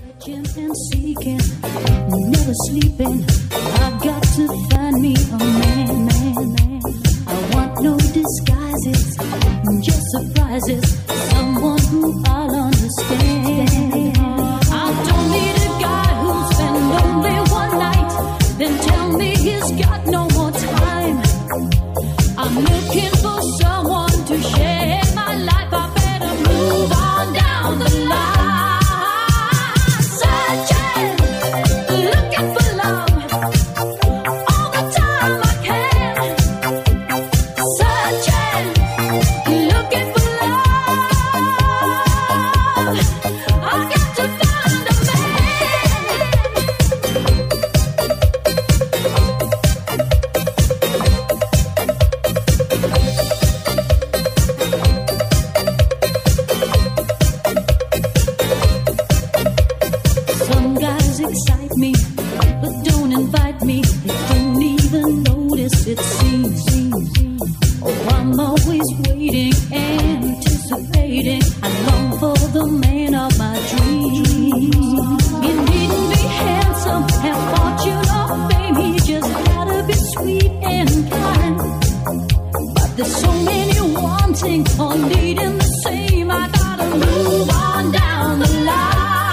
And seeking, never sleeping. I got to find me a man. I want no disguises, just surprises. Someone who I'll understand. I don't need a guy who's spent only one night, then tell me he's got no more time. I'm looking for someone to share my life. I better move on down the line. Excite me, but don't invite me. They don't even notice it seems. Oh, I'm always waiting, anticipating. I long for the man of my dreams. He needn't be handsome, have fortune or fame. He just gotta be sweet and kind. But there's so many wanting or needing the same. I gotta move on down the line.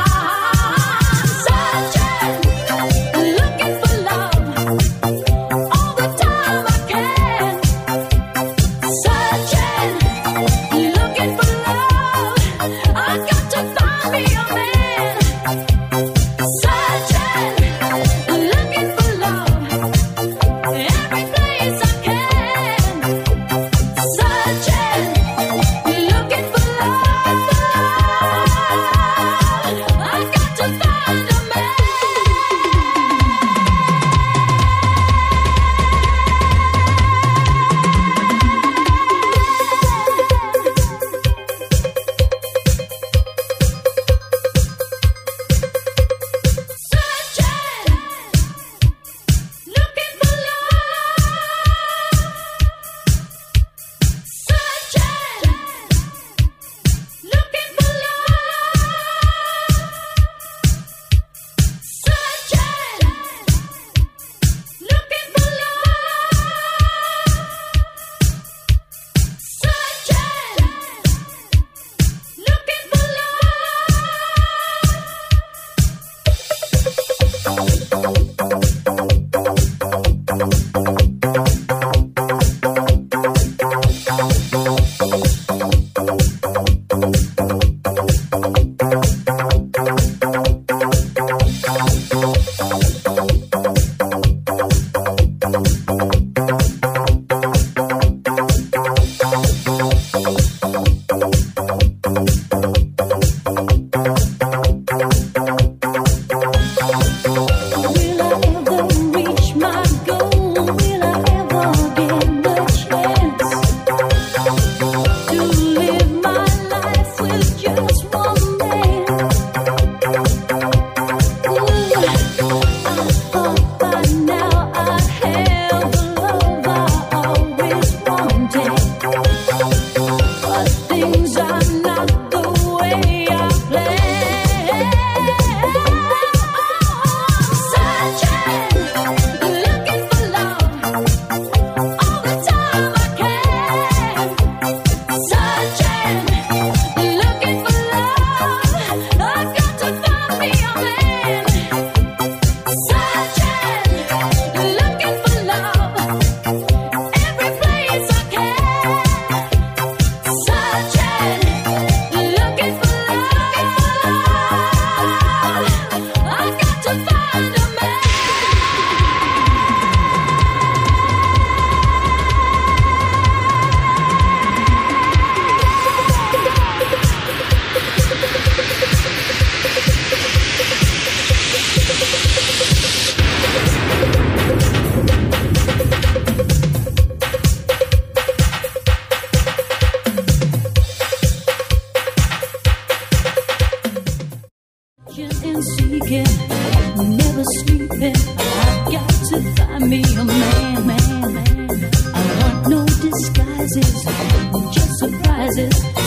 And seeking, never sleeping. I've got to find me a man. I want no disguises, just surprises.